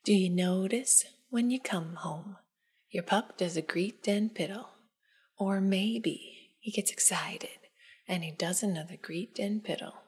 Do you notice when you come home, your pup does a greet and piddle? Or maybe he gets excited and he does another greet and piddle.